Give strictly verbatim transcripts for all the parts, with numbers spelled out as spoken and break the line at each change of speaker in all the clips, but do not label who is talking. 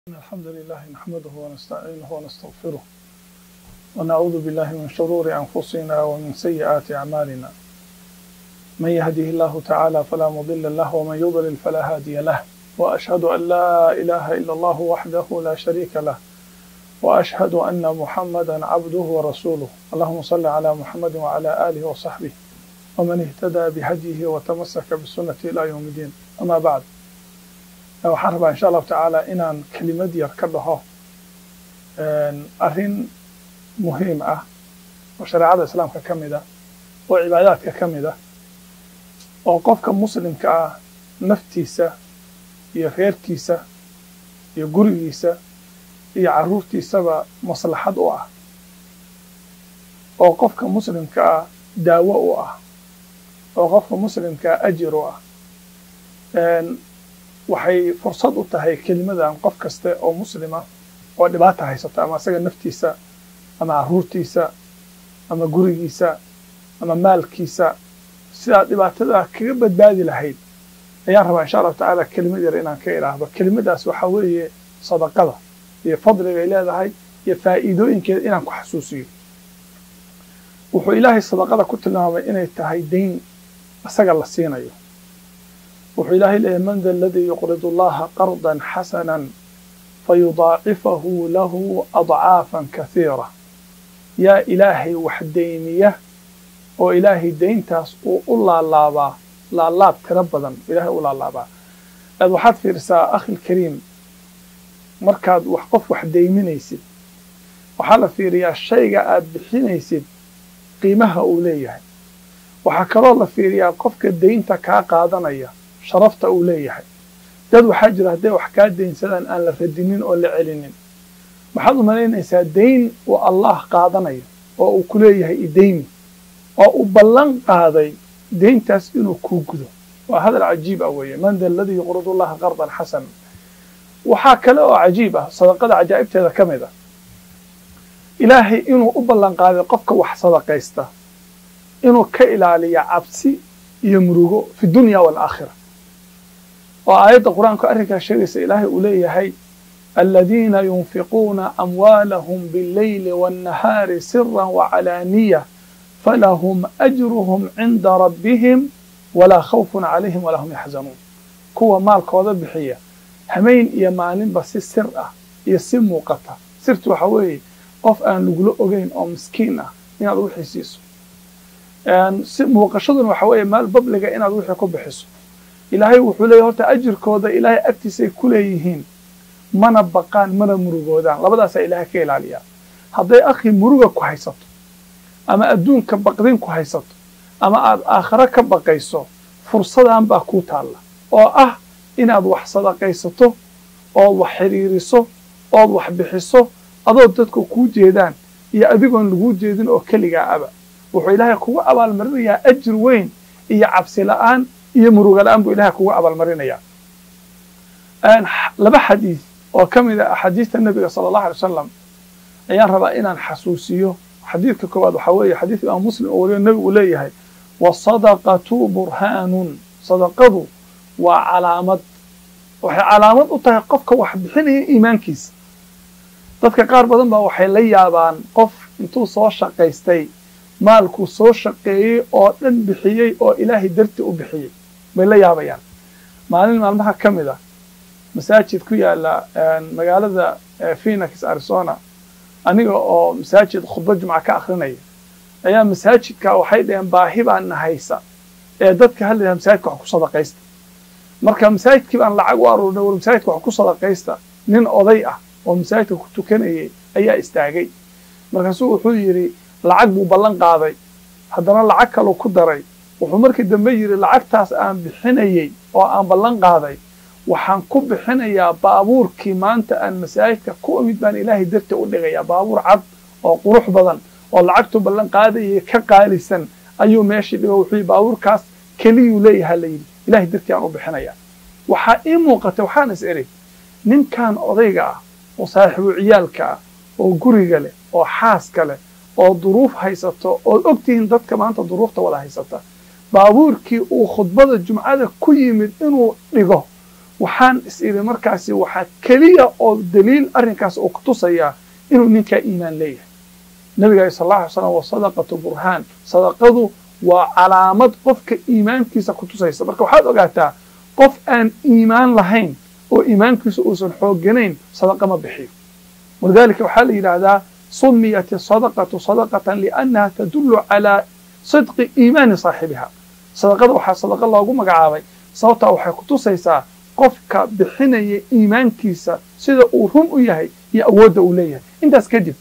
الحمد لله نحمده ونستعينه ونستغفره ونعوذ بالله من شرور أنفسنا ومن سيئات أعمالنا من يهده الله تعالى فلا مضل له ومن يضلل فلا هادي له وأشهد أن لا إله إلا الله وحده لا شريك له وأشهد أن محمدا عبده ورسوله اللهم صل على محمد وعلى آله وصحبه ومن اهتدى بهديه وتمسك بسنته إلى يوم الدين أما بعد waxaan rabaa insha allahu tacaala inaan kelimad yar ka dhaho arrin muhiim ah oo shareecada islaamka ka mid ah oo cibaadaadka ka mid ah oo qofka muslimka ah naftiisa iyo reerkiisa iyo gurigiisa iyo carruurtiisaba maslaxad u ah oo qofka muslimka ah daawo u ah oo qofka muslimka ah ajir u ah waxay fursad u tahay kelimadan qof kaste oo muslima oo dhibaato haysata ama asaga naftiisa ama carruurtiisa ama gurigiisa ama maalkiisa sidaa dhibaatada kaga badbaadi lahayd ayaan rabaa insha allahu tacaala kelimad yar inaan ka idhaahdo kelimadaas waxaa weeye sadaqada iyo fadliga ay leedahay iyo faa'iidooyinkeeda inaan ku xasuusiyo wuxuu ilaahay sadaqada ku tilmaamay inay tahay dayn asaga la siinayo wuxuu ilaahay leeyahay man da aladii yuqridu allaha qardan xasanan fayudaacifahu lahu adcaafan kahiira yaa ilaahay wax deymiya oo ilaahay dayntaas uu u laalaabaa laalaab tiro badan ilaahay u laalaabaa aad waxaad fiirisaa akhi lkariim markaad wax qof wax deyminaysid waxaa la fiiriyaa shayga aad bixinaysid qiimaha uu leeyahay waxaa kaloo la fiiriyaa qofka daynta kaa qaadanaya sharafta uu leeyahay dad waxaa jira hadday wax kaa daynsadaan aan la radinin oo la celinin maxaad u malaynaysaa dayn uu allah qaadanayo oo uu ku leeyahay idaymi oo uu ballan qaaday dayntaas inuu kuu gudo waa hadal cajiib ah weeye man da aladii yuqridu allaha qardan xasana waxaa kale oo cajiib ah sadaqada cajaa'ibteeda ka mid ah ilaahay inuu u ballan qaaday qofka wax sadaqaysta inuu ka ilaaliya cabsi iyo murugo fi dunya waalaakhira oo aayadda qur-aanku arrinkaa sheegaysa ilaahay uu leeyahay aladiina yunfiquuna amwaalahum biاlleyli waاnnahaari sira wacalaaniya falahum ajruhum cinda rabbihim walaa khawfun calayhim walaa hum yaxzanuun kuwa maalkooda bixiya hameyn iyo maalinba si sir ah iyo si muuqata sirtu waxaa weeye qof aan lagula ogeyn oo miskiin ah inaad u xisiiso si muuqashaduna waxaa weeye maal babliga inaad wixii ku bixiso ilaahay wuxuu leeyahy horta ajirkooda ilaahay agtiisay ku leeyihiin mana baqaan mana murugoodaan labadaasaa ilaahay ka ilaaliyaa hadday akhi muruga ku haysato ama adduunka baqdin ku haysato ama aad aakhare ka baqayso fursadan baa kuu taalla oo ah inaad wax sadaqaysato ood wax xidhiiriso ood wax bixiso adoo dadku kuu jeedaan iyo adigoon laguu jeedin oo keligaa aba wuxuu ilaahay kugu abaalmarinayaa ajir weyn iyo cabsi la'aan iyo muruga la'aan buu ilaahay kugu abaalmarinayaa laba xadiid oo ka mid a axaadiista nebiga sala allahu alay wasalam ayaan rabaa inaan xasuusiyo xadiidka koowaad waxaa weeye xadiidka imaam muslim oo wariyo nebigu leeyahay wasadaqatu burhaanun sadaqadu waa calaamad waxay calaamad u tahay qofka wax bixinaya iimaankiisa dadka qaar badan baa waxay la yaabaan qof intuu soo shaqaystay maalkuu soo shaqeeyey oo dhan bixiyey oo ilaahay darti u bixiyey bay la yaabayaan maalin maalmaha ka mid ah masaajid ku yaala magaalada phoenix arizona aniga oo masaajid khudbad jumca ka akrinaya ayaa masaajidka waxay dhaheen baahi baan nahaysa ee dadka hadlayaa masaajidka wax ku sadaqaysta marka masaajidkii baan lacag u aruurnay war masaajidka wax ku sadaqaysta nin oday ah oo masaajidka ku tukanayay ayaa istaagay markaasuu wuxuu yidhi lacag buu ballan qaaday haddana lacag kaluu ku daray wuxuu markii dambe yidhi lacagtaas aan bixinayey oo aan ballan qaaday waxaan ku bixinayaa baabuurkii maanta aan masaajidka ku imid baan ilaahay darti u dhigayaa baabuur cad oo qurux badan oo lacagtuu ballan qaadayay ka qaalisan ayuu meeshii dhigo wuxuu yidhi baabuurkaas keliyuu leeyaha la yidhi ilaahay dartii aan u bixinayaa waxaa ii muuqatay waxaan is idhi ninkan odayga ah oo saaxiibu ciyaalka ah oo guriga leh oo xaaska leh oo duruuf haysato ood ogtihiin dadka maanta duruufta wada haysata baabuurkii uu khudbada jumcada ku yimid inuu dhigo waxaan is iri markaasi waxaa keliya oo daliil arrinkaas oo ku tusaya inuu ninkaa iimaan leeyahay nabiga sallallahu alayhi wasallam wa sadaqatu burhaan sadaqadu waa calaamad qofka iimaankiisa ku tusaysa marka waxaad ogaataa qof aan iimaan lahayn oo iimaankiisa uusan xooganayn sadaqa ma bixiyo walidaalika waxaa la yidhaahdaa sumiyat sadaqatu sadaqatan liannaha tadullu calaa sidqi iimaani saaxibiha sadaqada waxaa sadaqa loogu magacaabay sababtaa waxay ku tusaysaa qofka bixinaya iimaankiisa sida uu run u yahay iyo awoodda uu leeyahay intaas kadib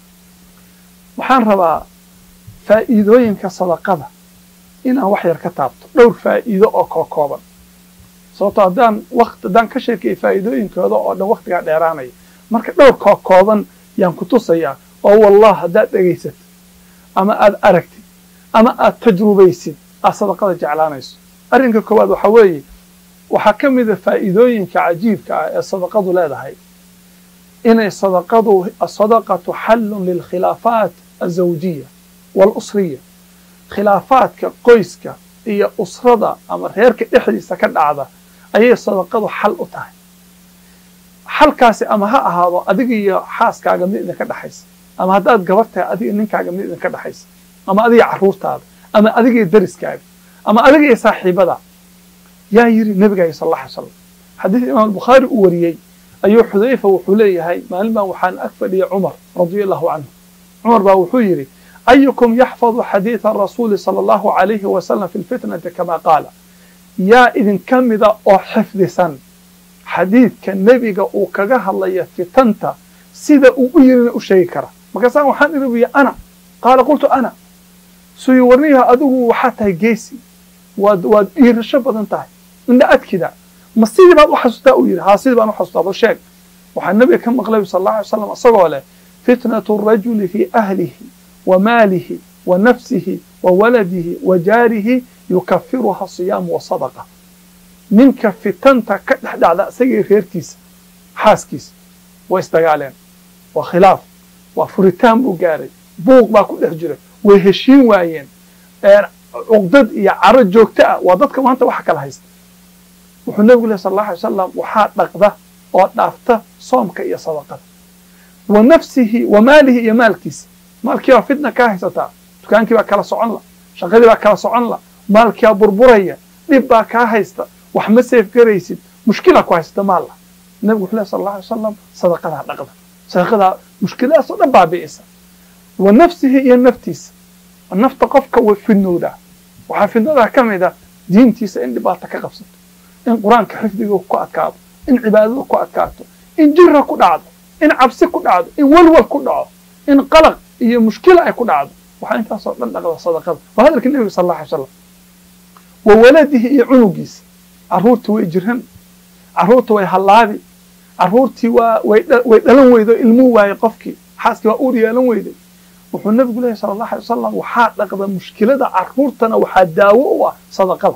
waxaan rabaa faa'iidooyinka sadaqada inaan wax yar ka taabto dhowr faa'iido oo kala kooban sababtoo haddaan waqti haddaan ka sheekay faa'iidooyinkooda oo dhan waqtigaa dheeraanaya marka dhowr kala kooban yaan ku tusayaa oo wallah haddaad dhegaysatid ama aad aragtid ama aad tajrubaysid aad sadaqada jeclaanayso arrinka koowaad waxaa weeye waxaa ka mid a faa'iidooyinka cajiibka ah ee sadaqadu leedahay inay sadaqadu asadaqatu xallun lilkhilaafaat azawjiya waalusriya khilaafaadka qoyska iyo usrada ama reerka dhexdiisa ka dhacda ayay sadaqadu xal u tahay xalkaasi ama ha ahaado adiga iyo xaaskaaga mid idinka dhexaysa ama haddaad gabar tahay adiga ninkaaga mid idinka dhexaysa ama adiga carruurtaada ama adiga iyo dariskaaga ama adiga iyo saaxiibada yaa yiri nabiga sallallahu alayhi wasallam xadiis imaam al-bukhari uu wariyay ayuu xudayfa wuxuu leeyahay maalin baan waxaan ag fadhiyay cumar radiyallahu anhu cumar baa wuxuu yiri ayukum yaxfadu xadiitha rasuuli sallallahu alayhi wasallam fi lfitnati kama qaala yaa idin ka mida oo xifdisan xadiidka nebiga uu kaga hadlaya fitanta sida uu u yirina u sheegi kara markaasaan waxaan iribiya ana qaala qultu ana suyi warniyaha adigu waxaa tahay geesi waad waad dhiirasho badan tahay indha adkida ma sidii baad u xasuustaa uu yidhi haa sidii baan u xasuustaa bal sheeg waxaa nabiga ka maqlay sallallahu alayhi wasallam asagoo leh fitnatu rajuli fi ahlihi wa maalihi wa nafsihi wa waladihi wa jaarihi yukaffiruha siyaamu wa sadaqa ninka fitanta ka dhex dhacda isagii reerkiisa xaaskiisa way isdagaaleen waa khilaaf waa furitaan buu gaaray buuq baa ku dhex jira way heshiin waayeen cugdad iyo caro joogto ah waa dadka maanta waxa kala haysta wuxuu nabigu leeyahay sallallahu alayhi wasallam waxaa dhaqda oo dhaafta soomka iyo sadaqada wa nafsihi wa maalihi iyo maalkiisa maalkii waa fitna ka haysataa dukaankii baa kala socon la shaqadii baa kala socon la maalkii baa burburaya dhib baa kaa haysta wax ma seef garaysid mushkila ku haysata maal la nabigu wuxuu leeyahay sallallahu alayhi wasallam sadaqada dhaqda sadaqada mushkiladaas oo dhan baabi'isa wa nafsihi iyo naftiisa nafta qofka way fidnowdaa waxaa fidnada ka mid ah diintiisa in dhibaato ka qabsato in quraanka xifdiga ku adkaado in cibaadada ku adkaato in jirra ku dhacdo in cabsi ku dhacdo in walwal ku dhaco in qalaq iyo mushkila ay ku dhacdo waxaa intaas oo dhan dhaqda sadaqada waa hadalka nabiga sallallahu alayhi wasallam wa waladihi iyo cunugiisa carruurta way jiran carruurta way halaabi carruurtii waa way dhalan weydo ilmuu waaye qofkii xaaskii waa uur yeelan weyday wuxuu nabigu leeyahay sallallahu alayhi wasallam waxaa dhaqda mushkilada carruurtana waxaa daawo u ah sadaqada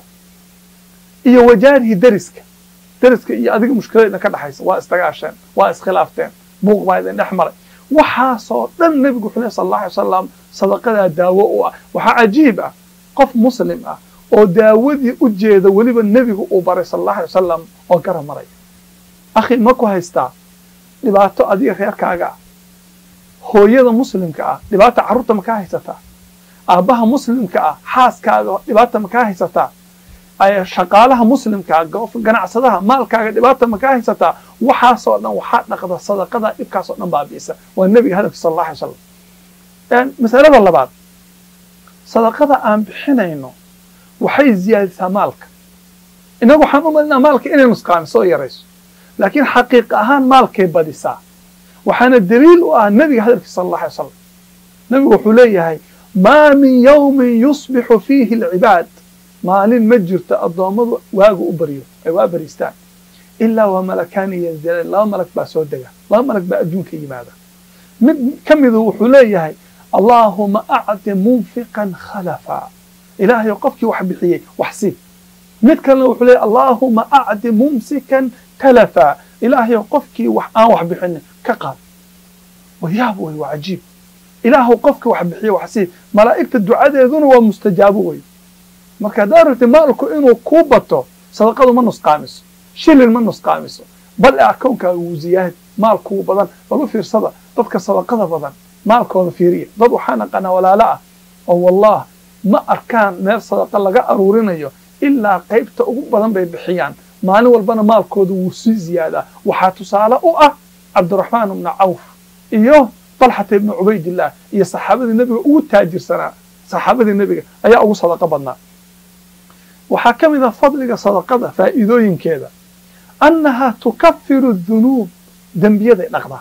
iyo wajaarihi dariska dariska iyo adiga mushkiladna ka dhaxaysa waa istagaasheen waa iskhilaafteen buuq baa idin dhex maray waxaasoo dhan nabigu wuxuu leeyahay sallallahu alayhi wasallam sadaqadaa daawo u ah waxaa cajiib ah qof muslim ah oo daawadii u jeeda weliba nebigu uu baray sallallahu alayhi wasallam oo gara maraya akhi ma ku haystaa dhibaato adiga reerkaaga ah hooyada muslimka ah dhibaata carruurta ma kaa haysataa aabbaha muslimka ah xaaskaaga dhibaata ma kaa haysataa shaqaalaha muslimka ah ganacsadaha maalkaaga dhibaata ma kaa haysataa waxaasoo dhan waxaa dhaqda sadaqada dhibkaasoo dhan baabi'isa waa nebiga hadalkiisa sallallahu alayhi wasallam masalada labaad sadaqada aan bixinayno waxay ziyaadisaa maalka inagu waxaan u malinaa maalka inay nusqaamiso oo yarayso laakiin xaqiiq ahaan maalkay badisaa waxaana daliil u ah nabiga hadalkiisa sallallahu alayhi wasallam nabigu wuxuu leeyahay maa min yawmin yusbixu fiihi alcibaad maalin ma jirto addoommadu waagu u baryo ay waa bariistaan ilaa waa malakaani yanzilaan laba malag baa soo dega laba malag baa adduunka yimaada mid ka midu wuxuu leeyahay allaahuma acti munfiqan khalafa ilaahay qofkii wax bixiyey wax siib mid kalena wuxuu leeyahay allaahuma acti mumsikan talafa ilaahay qofkii wax aan wax bixinin ka qaad wayaab way waa cajiib ilaahu qofkii wax bixiyey wax siib malaa'igta ducadeeduna waa mustajaabo way marka haddaad rabtid maalku inuu kuu bato sadaqadu ma nusqaamiso shilin ma nusqaamiso bal akoonkaaga wuu ziyaad maalku badan balu fiirsada dadka sadaqada badan maalkooda fiiriya dad waxaan aqana walaala ah oo wallah ma arkaan meel sadaqa laga aruurinayo ilaa qaybta ugu badan bay bixiyaan maalin walbana maalkooda wuu sii ziyaadaa waxaa tusaale u ah cabdiraxmaan ibn cawf iyo talxata ibn cubaydillah iyo saxaabadii nabiga ugu taajirsanaa saxaabadii nabiga ayaa ugu sadaqa badnaa waxaa ka mid ah fadliga sadaqada faa'iidooyinkeeda annaha tukaffiru dunuub dembiyaday dhaqdaa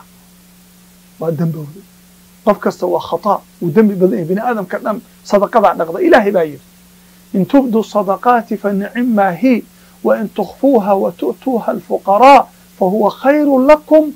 waa dembowda qof kasta waa khata uu dembi badan yahay bini aadamka dhan sadaqadaa dhaqda ilaahay baa yidhi in tubdu sadaqaati fa nicimmaa hi وإن تخفوها وتؤتوها الفقراء فهو خير لكم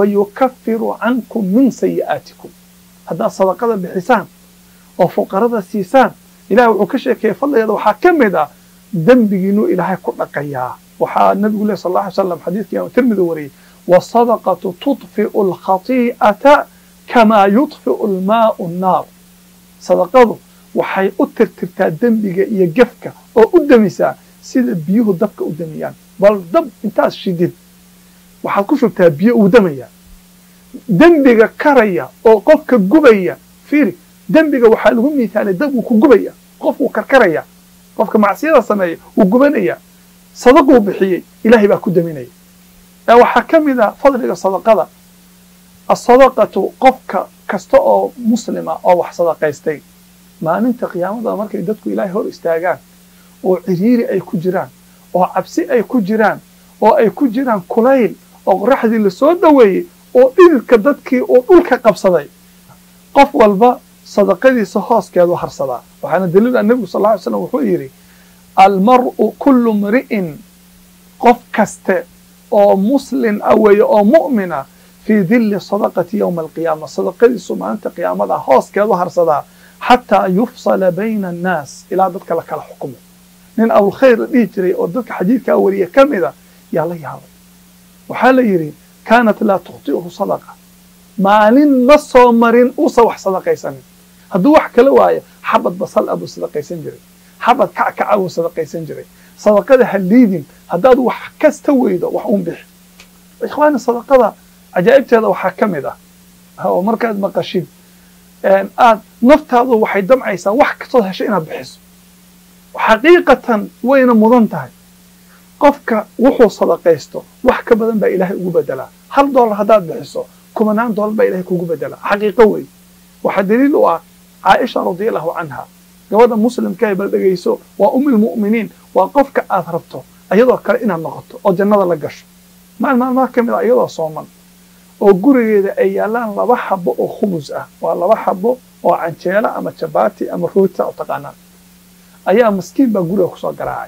ويكفر عنكم من سيئاتكم هذا صدقة بحسان وفقراء السيسان إلهي وكشف كيف الله يدو حاكم ذا دنبينو إلهي كل قيا وحا النبي الله صلى الله عليه وسلم حديث يوم ترمذي وري والصدقة تطفئ الخطيئة كما يطفئ الماء النار صدقة وحي أتر ترتا دنبيga iyo gefka oo u damisa sida biyuhu dabka u damiyaan bal dab intaas shidid waxaad ku shubtaa biyo u damaya dambiga karaya oo qofka gubaya fiiri dambiga waxaa lagu miisaalay dab uu ku gubaya qofku karkaraya qofka macsiyada sameeya uu gubanaya sadaqo bixiyay ilaahay baa ku daminaya ee waxa kamid ah fadliga sadaqada as-sadaqatu qofka kasta oo muslima oo wax sadaqaystay maalinta qiyaamada markay dadku ilaahay hor istaagaan oo ciriiri ay ku jiraan oo cabsi ay ku jiraan oo ay ku jiraan kulayl oo qoraxdii la soo dhaweeyay oo dhilka dadkii oo dhulka qabsaday qof walba sadaqadiisa hooskeedu harsadaa waxaana daliil ah nabiga sallallahu alayhi wasallam wuxuu yiri almar'u kullu mri'in qof kaste oo muslim away oo mu'mina fi dhilli sadaqati yawm alqiyamah sadaqadiisu maanta qiyaamada hooskeedu harsadaa hatta yufsala bayna an-nas ila dadka la kala xukumo nin aw khayr dhii jiray oo dadka xadiidka wariye kamida yaa la yaabay waxa la yiri kaanat la tuqti'uhu sadaqa maalin ma soo marin uu soo wax sadaqaysan hadduu wax kala waayo xabad basal abu sadaqaysan jiray xabad kackac abu sadaqaysan jiray sadaqada haliidin haddaad wax kasta weydo wax uun bixi ikhwaana sadaqada ajaa'ibteeda waxa kamid ah oo markaad maqashid een aad naftaadu waxay damcaysaa wax kasta heshay inaad bixiso xaqiiqatan wayna mudan tahay qofka wuxuu sadaqaysto wax ka badan baa ilaahay ugu bedelaa hal dollar hadaad bixiso kumanaan dollar baa ilaahay kugu bedelaa xaqiiqo way waxa daliil u ah Aisha radhiyallahu anha gabadha muslimka ay balagayso waa ummul mu'miniin waa qofka aad rabto ayadoo kale inaad noqoto oo jannada la gasho maal maal ma kamid ayadoo sooman oo gurigeeda ay yaalaan laba xabo oo khubus ah waa laba xabo oo canjeela ama chapati ama rooti oo taqaanaa ayaa miskiin baa guriga ku soo garaacay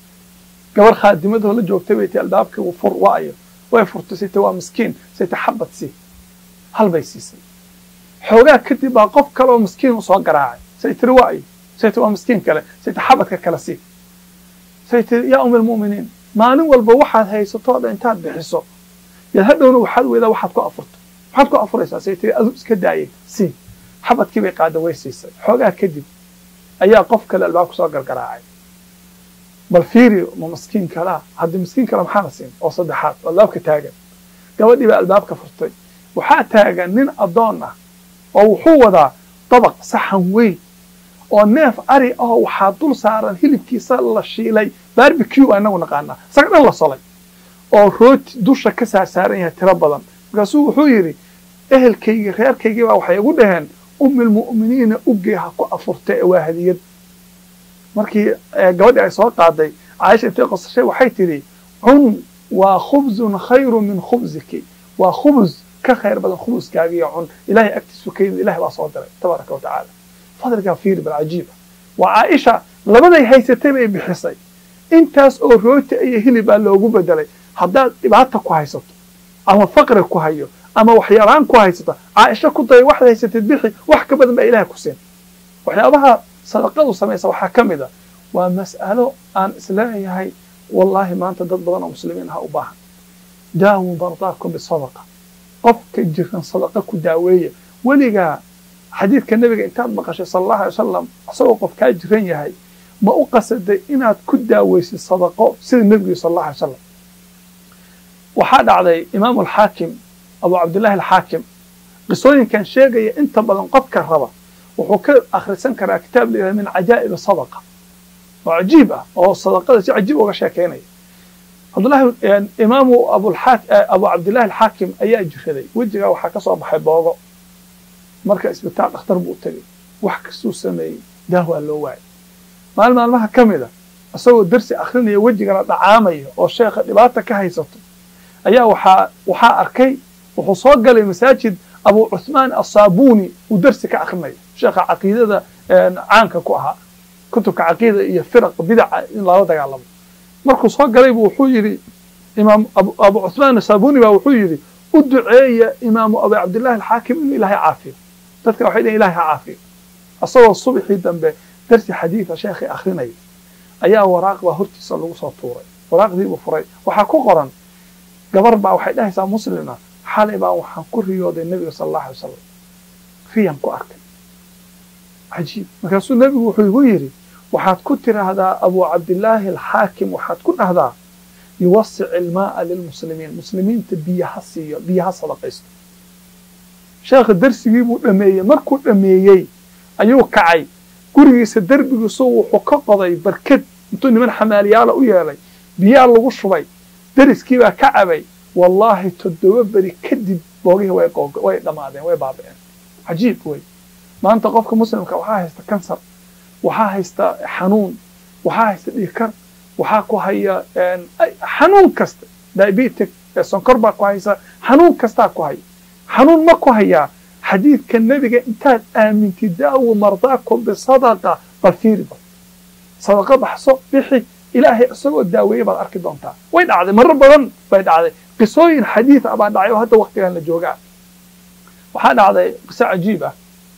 gabar khaadimadoo la joogtay way tii albaabka uu fur waayo way furtay waa miskiin sayta xabad si hal bay siisay xoogaa kadib baa qof kale oo miskiin u soo garaacay saytiri waayo sayta waa miskiin kale sayta xabadka kale si sayta yaa ummul mu'miniin maalin walba waxaad haysato intaad bixiso yaa hadhowna waxaad weedaa waxaad ku afurto waxaad ku afuraysaa saytiri adu iska daayay si xabadkii bay qaada way siisay xoogaa kadib ayaa qof kale albaabka soo gargaraacay bal fiiri ma miskiin kala hadii miskiin kala maxaa la siin oo saddexaad albaabka taagan gabadhii baa albaabka furtay waxaa taagan nin adoon ah oo wuxuu wadaa dabaq saxan weyn oo neef ari ah waxaa dul saaran hilibkiisa la shiilay barbecue anagu naqaana sagdhan la solay oo rooti dusha ka saaran yahay tiro badan markaasuu wuxuu yiri ehelkayga reerkayga baa waxay ugu dhaheen ummul mu'miniina ugeeha ku afurtay waa hadiyad markii gabadhii ay soo qaaday Aisha intee qosashay waxay tiri cun waa khubzun khayru min khubziki waa khubz ka khayr badan khubzkaaga iyo cun ilaahay agtiisu keenay ilaahay baa soo diray tabaaraka wa taala fadlka fiir bil ajiba wa Aisha labaday haysatay bay bixisay intaas oo rooti ay hilib baa loogu bedelay haddaad dhibaato ku haysato ama faqri ku hayo ama waxyaraan ku haysato Aisha ku day wax haysatay bixi wax ka badan baa ilaahay ku siin waxyaabaha sadaqadu sameeysa waxa kamida waa mas'alo aan islaayahay wallahi maanta dad badan oo muslimiin ah u baahan daawu bardaakum bisadaqa qofka jiran sadaqa ku daaweeya waliga xadiidka nabiga intaad maqashay sallallahu alayhi wasallam asoo qof ka jiran yahay ma u qasaday inaad ku daaweysid sadaqo sida nabiga sallallahu alayhi wasallam وحاد علي إمام الحاكم أبو عبد الله الحاكم قصوين كان شيء أنت بدن قف كهربا وحكى آخر سنة كان كتاب لي من عجائب الصدقة وعجيبة أو الصدقة شيء عجيب وغشاكيني عبد الله يعني إمام أبو الحاك أبو عبد الله الحاكم أي جخلي وجهه وحكى صوب حبابه مركز بتاع اختار بوتري وحكى سوس سمي ده هو اللي واعي ما ما ما كمله أسوي درس آخرني وجهه دعامي أو الشيخ دبعته كهيسته أيها وح وح أركي وحصاد قال المساجد أبو عثمان الصابوني ودرس كأخرني شيخ عقيدة عنك كوها كتب كعقيدة يفرق بدع إن الله رضي الله مركو صاد قال وحو يري إمام أبو, أبو عثمان الصابوني وحو يري ادعي إمام أبو عبد الله الحاكم إن إلهي عافية تذكر وحيد إلهي عافية أصور الصبح يدن درس حديث شيخ آخرني أيها وراق وهرتي صلى الله عليه وسلم وراق ذي وفري وحكو قرن قبر بقى وحيد الله يسا مسلمنا حالي بقى وحنكو رياض النبي صلى الله عليه وسلم فيهم كو أركن عجيب مكاسو النبي وحو يري وحاد كتر هذا أبو عبد الله الحاكم وحاد كتر هذا يوسع الماء للمسلمين المسلمين تبيها سيا بيها صدقيست شيخ الدرس يجيبوا دمية مركو دمية أيوه كعي قريس الدرب يسوي حققضي بركد انتوني من حمالياله ويالي بيا الله وشبي درس كيبا كعبي والله تدوبري كدب بوغيه وي قوق وي دمادين وي بابين عجيب وي ما انت قفك مسلم كوحا هيستا كنسر وحا هيستا حنون وحا هيستا ديكر وحا كو هيا حنون كست دايبيتك سنكر با كو هيسا حنون كستا كو هيا حنون ما كو هيا حديث كان نبي انتاد آمن تداو مرضاكم بصدقة بالفيربا صدقة بحصو بيحي إلهي أسوأ الداوية بالأركي دونتا وين عادي مرة بدن وين عادي قصوين حديث أبا دعيو هذا وقت كان لجوغا وحانا عادي قصة عجيبة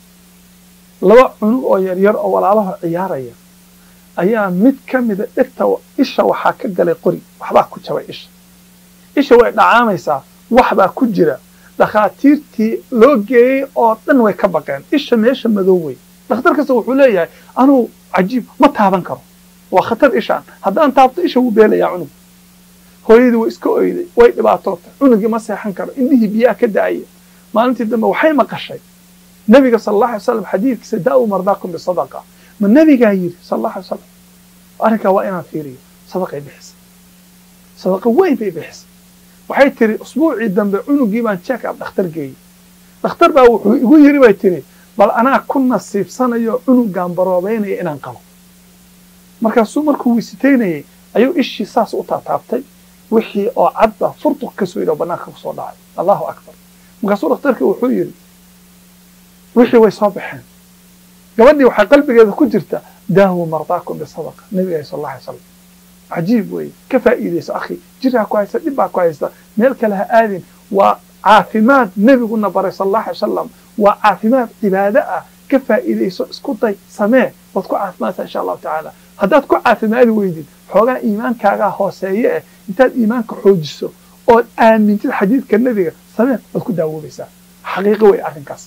لو عنو أو يرير أو والعالها عيارية أيام مد كمدة إرتا إشا وحاكا قالي قري وحبا كتشوي إشا إشا وين عاميسا وحبا كجرة دخاتيرتي لوجي أو تنوي كبقين إيش ميش مذوي دختر كسو حلية أنا عجيب ما تابن كرو وخطر إيشان هذا أنت عبط إيش هو بيلا يا عنو هو يدو إسكو إيدي ويد بعطوته عنو جي ما سيحن كرو إنه بيا كدعية ما أنت دم وحي ما قشي النبي صلى الله عليه وسلم حديث سداو مرضاكم بالصدقة من النبي جاير صلى الله عليه وسلم أنا كوائنا فيري صدقة بحس صدقة وين بيحس waxay tiri usbuucii dambe cunugii baan check up dhakhtar geeyay dhakhtar baa wuxuu igu yiri way tiri bal anaa ku nasiibsanayo cunugan baroobeynaya inaan qabo markaasuu markuu wisiteynayay ayuu ishii saas u taataabtay wixii oo cadba furtuq ka soo yidho banaanka ku soo dhacay allahu akbar markaasuu dhakhtarkii wuxuu yiri wixii way soo baxeen gabadhii waxay qalbigeeda ku jirta daawo mardaakum bisadaqa nabiga sallallahu alayhi wasallam عجيب وي كفائديس أخي جرها كويسة دبها كويسة ملك لها آذن وعافمات نبي قلنا بري صلى الله عليه وسلم وعافمات عبادة كفائديس اسكتي سماء وتكو عافمات إن شاء الله تعالى هذا تكو عافمات ويدين حوغا إيمان كاغا هو سيئة انت إيمانك حوجسو أو آمن الحديث كالنبي سماء وتكو داو بيسا حقيقة وي أرن كاس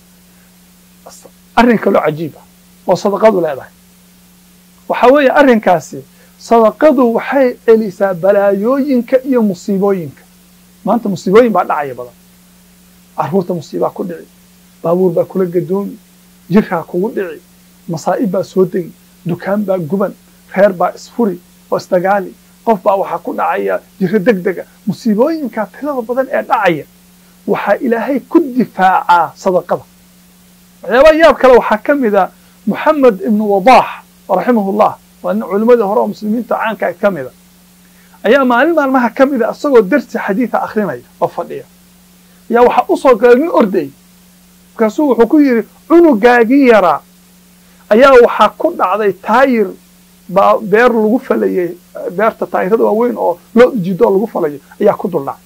أرن كلو عجيبة وصدقات ولا يضح وحوية أرن كاسي صدقته waxay celisaa balaayooyinka iyo musiibooyinka maanta musiibooyin baa dhacay badan arruurta musiiba ku dhici baabuur baa kula gadoomi jirka kugu dhici masaa'ib baa soo degi dukaan baa guban reer baa isfuri oo istagaali qof baa waxa ku dhacaya jir degdega musiibooyinka tirada badan ee dhacaya waxa ilaahay ku difaaca sadaqada waxyaaba yaab kale waxa kamida Muhammad ibn Wadah rahimahullah وأن علماء هراء مسلمين تعان كاملة أيام معلم ما كاملة أصله درس حديث آخرين أفضل يا وح أصل قلنا أردي كسوه حكير عنو جاجيرا أيام وح كل على تاير بير الغفة لي بير تاير هذا وين أو لا جدال الغفة لي يا كل الله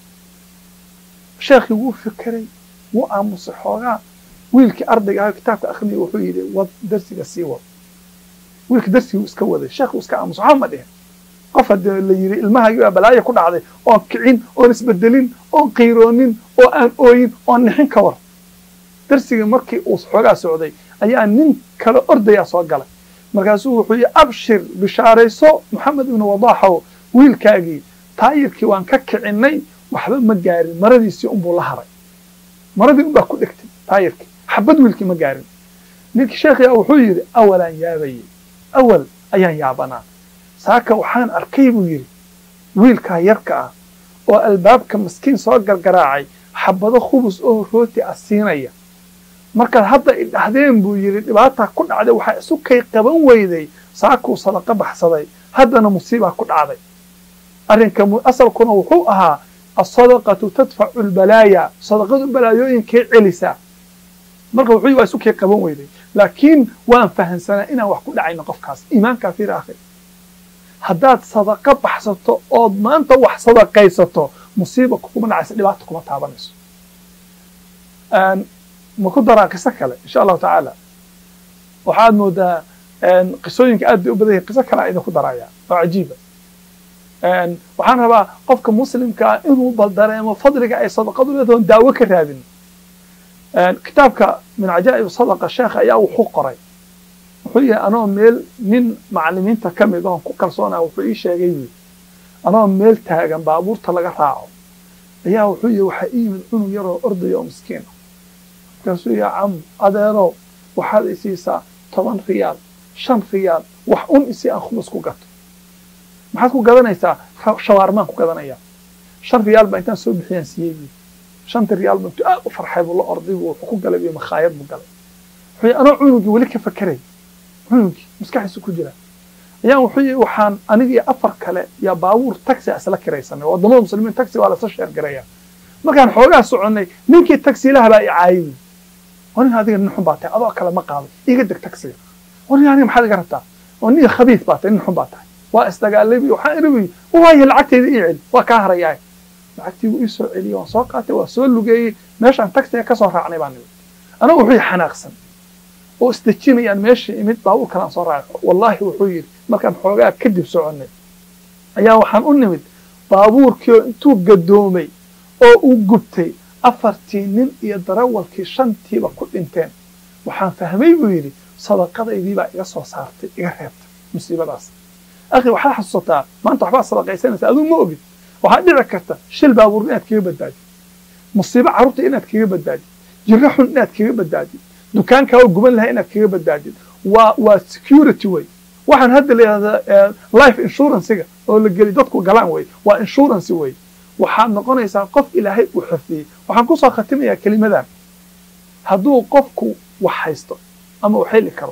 شيخ يقول فكري وأم صحراء ويلك أرضي على كتاب آخرين وحيد ودرس السيوة ويلك درسي وسكوده الشيخ وسكا أمس محمد إيه قفد اللي يري المها بلايا كل عادي أو كعين أو نسبدلين أو قيرونين أو أن أوين أو نحن كور درسي مركي وصحراء سعودي أي أن نين كلا أرض يا صاقلة مركزوه حي أبشر بشاريسو محمد بن وضاحه ويلكاجي تاير كيوان ككعني waxba ma gaarin maradiisii unbuu la haray maradii unbaa ku dhegtay taayirkii xabad wiilkii ma gaarin ninkii sheekhiyaa wuxuu yidhi awalaan yaabayey awal ayaan yaabanaa saaka waxaan arkay buu yidhi wiilkaa yarka ah oo albaabka maskiin soo gargaraacay xabado khubus oo rooti ah siinaya markaad hadda idhahdeen buu yidhi dhibaataa ku dhacday waxaa isu kay qaban weyday saakuu sadaqa baxsaday haddana musiibaa ku dhacday arrinka asalkuna wuxuu ahaa الصدقة تدفع البلايا صدقة البلايوين كي علسا مركب وحي واسو كي قبون ويدي لكن وان فهن سنة إنا وحكو دعينا قفكاس إيمان كثير آخر هداد صدقة بحثته أو ما أنت وح صدقيسته مصيبة كوكو من عسل لبعتكم أتعبانيس أن مكدرة كسكالة إن شاء الله تعالى وحاد مودا أن قصوين كأدي أبديه قسكالة إذا كدرة وعجيبة أن وحنا بقى قفك مسلم كإنه بالدرهم وفضلك أي صدقة دون داوك الرابين أن كتابك من عجائب صدقة الشيخ أياه وحقري وحي أنا ميل من معلمين تكمل دون كل صنع وفي شيء جيد أنا ميل تاجن بابور تلقى راعه أياه وحي وحقيقي من إنه يرى أرض يوم مسكين كسو يا عم أديرو وحال إسيسا طبعا ريال شن ريال وحقون إسي أخمس كوكت maxaad ku gadanaysaa shawaarmaan ku gadanaya shan riyaal baa intaan soo bixiyaan siiyey shanta riyaal baa intuu aad u farxay buu la orday buu ku galay iyo makhaayad buu galay wuxuu anoo cunugii weli ka fakeray cunugii maskaxiisu ku jira ayaan wuxuu waxaan anigii afar kale yaa baabuur taxi asla kiraysanay wadamada muslimiin taxi waa la soo sheer gareeyaa markaan xoogaa soconay ninkii taxi laha baa i caayay wani adiga nin xun baa tahay adoo kale ma qaado iga deg taxi wani aniga maxaad iga rabtaa wani khabiis baa tahay nin xun baa tahay واستقالبي وحاربي وهاي العكتي يعل وكهر يعني العكتي ويسو علي وساقته وسول لجي ماشي عن تكتي كسر عني بعني أنا وحي حناقصن واستجيني يعني ماشي إمد باو كلام صار والله وحير ما كان حوجا كذب سعني يا وحن قلنا بابور كيو انتو قدومي أو وجبتي أفرتين يدرول كشنتي بكل إنتين وحن فهمي ويري صدقة يدي بقى يسوع صارت يجربت مصيبة راس أخي وحال حصتها ما أنت حباس صدقة سنة أذون مؤبد وحد ركبته شل بابور إنك كيف بدادي مصيبة عروتي إنك كيف بدادي جرحوا إنك كيف بدادي دكان كاو جبل لها إنك كيف بدادي و وسكيورتي وي وحن هذا اللي هذا لايف إنشورنس كذا ولا جليداتكو جلان وي وإنشورنس وي وحن نقول إنسان قف إلى هيك وحفظي وحن قصة ختمي يا كلمة ذا هدو قفكو وحيسته أما وحيل كرو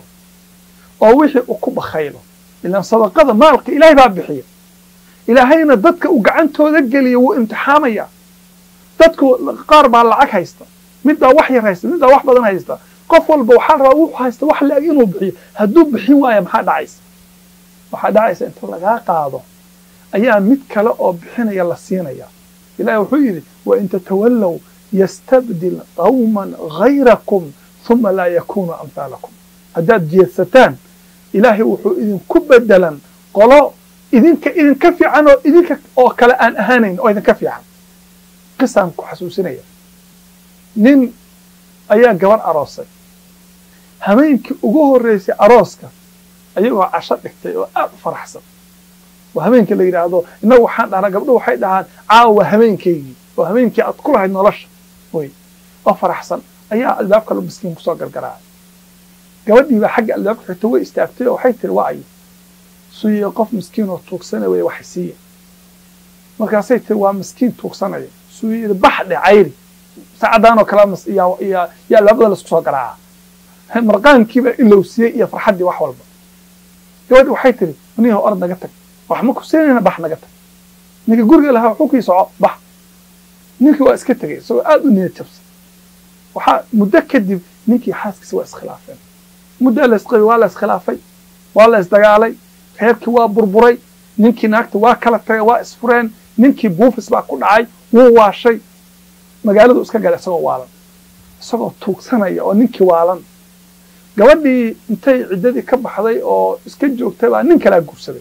أو وحي أكوب خيله إلا صدقة مالك إلهي باب بحيه إلهينا ضدك وقعنته ذجلي وامتحامية ضدك قارب على العك هيستا مدى وحي هيستا مدى وح بدن هيستا قفل بوحال روح هيستا وح لاقينه بحيه هدوب بحيه وايا محاد عيس محاد عيس انت لقا قاضو أيام متكلا أو بحينا يلا سينا يا إلهي وحيري وإن تتولوا يستبدل قوما غيركم ثم لا يكون أمثالكم هداد جيستان إلهي وحو إذن كبدلا قالوا إذن ك إذن كفي عنه إذن ك أو كلا أن أهانين أو إذن كفي عنه قصة كحسوسينية نين أيها جوار أراسي همين كأجوه الرئيسي أراسك أيها عشر كتير فرحسن وهمين كلا يرادو إنه حد أنا قبله حد عن عاو همين كي وهمين كي أذكرها إنه رش وي أفرحسن أيها الباب كله مسكين كساق الجراعي جوادي بحاجة الباب حتوي استأفتله وحيت الوعي سوي قف مسكين وتوكسنا ويا وحسية ما كاسيت هو مسكين توكسنا سوي بحد عيري سعدان وكلام يا يا يا الأفضل السكساق الجراعي مرقان كيف إلا وسيء يفرحدي وحول جوادي وحيت لي مني هو أرض نجتك وحمك سيرنا بح نجتك نيجي جورج لها حكي صعب بح نيجي واسكتك سو قالوا إني تبص وح متأكد نيجي حاسك سوى خلافين مدة لسقي ولا خلافي ولا استقالي خيرك وبربري نيجي ناكت واكلة واسفرين نيجي بوفس بقى كل عاي وهو شيء ما قالوا اسكت قال سوى والن سوى توك سنة يا نيجي والن جوادي انتي عددي كب حضي أو اسكت جوك تبع نيجي لا جوسري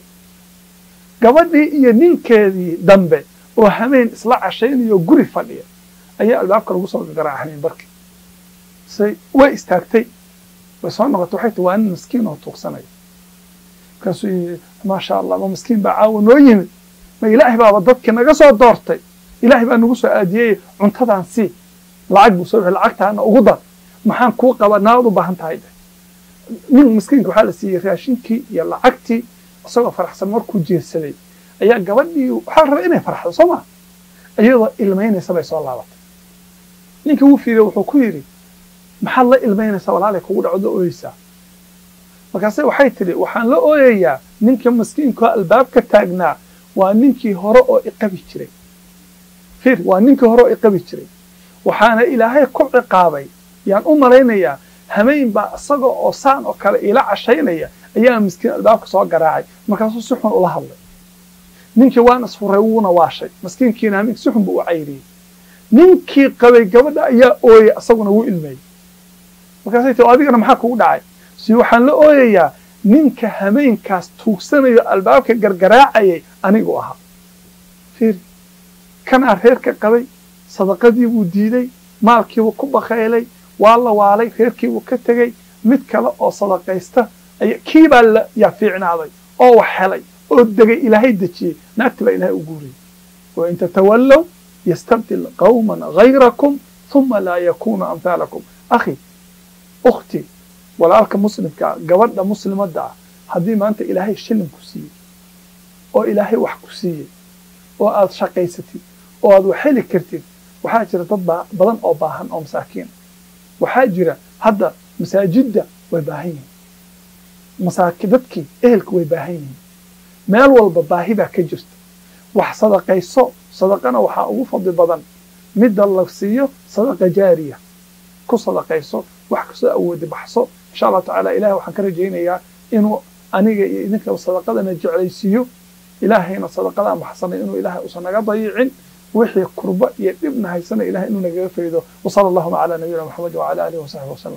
gabadhii iyo ninkeedii dambe oo hameen isla cashaynayo guri fadhiya ayaa albaabka lagu soo garaacay barkii say way istaagtay way soo noqotay waxay tahay in miskiin oo tuugsanay kaasuu ma sha Allah ma miskiin baa caaw noo yimid ma ilaahay baa dadka naga soo doortay ilaahay baa nagu soo aadiyey cuntadan si lacag buu soo lacagtaana ugu dar maxaan kuu qaba naad u baahan tahay nin miskiinka waxaa la siiyey raashinkii iyo lacagtii isagoo faraxsan markuu jeesaday ayaa gabadhii waxaa la rabaa inay farxdo soo ma iyadoo ilmaynaysa bay soo laabatay ninkii uu fiiriyey wuxuu ku yidhi maxaad la ilmaynaysaa walaalay kugu dhacdo ooyeysaa markaase waxay tidhi waxaan la ooyayaa ninka miskiinka albaabka taagnaa waa ninkii hore oo iqabi jiray fiir waa ninkii hore oo iqabi jiray waxaana ilaahay ku ciqaabay yaan u malaynayaa hameen baa isaga oo saan oo kale ila cashaynaya ayaa miskiin albaabka soo garaacay markaasuu si xun ula hadlay ninkii waan isfuray wuuna waashay miskiinkiina hameen si xun buu u cayriyey ninkii qabay gabadha ayaa ooyay isaguna wuu ilmeeyey markaasay tii adigana maxaa kugu dhacay si waxaan la ooyayaa ninka hameenkaas tuugsanayo albaabka gargaraacayay anigu ahaa fiir kanaa reerka qabay sadaqadii buu diiday maalkiibuu ku bakaylay waa la waalay reerkiibuu ka tegey mid kale oo sadaqaysta kii baa la yaa fiicnaaday oo wax helay oo degay ilaahay dejiyey naagti baa ilaahay u guuriyey wain tatawallow yastabdil qawman gayrakum uma laa yakuunu amhaalakum akhi ukhti walaalka muslimkaa gabadha muslimadda ah haddii maanta ilaahay shilin ku siiyey oo ilaahay wax ku siiyey oo aad shaqaysatid oo aad wax heli kartid waxaa jira dad badan oo baahan oo masaakiin waxaa jira hadda masaajidda way baahan yihiin masaaki dadkii ehelku way baahan yihiin meel walba baahi baa ka jirta wax sadaqayso sadaqana waxaa ugu fadli badan midda la siiyo sadaqa jaariya ku sadaqayso wax kasoo awoodi baxso insha allah tacaala ilahay waxaan ka rajaynayaa inuu aniga iyo idinka sadaqadana jeclaysiiyo ilaahayna sadaqadaan baxsanay inuu ilaahay usan naga dayicin wixii kurba iyo dhibna haysana ilahay inuu nagaga faydo wasala allahuma calaa nabiyina maxamed wacala aalihi wasaxbi wasalam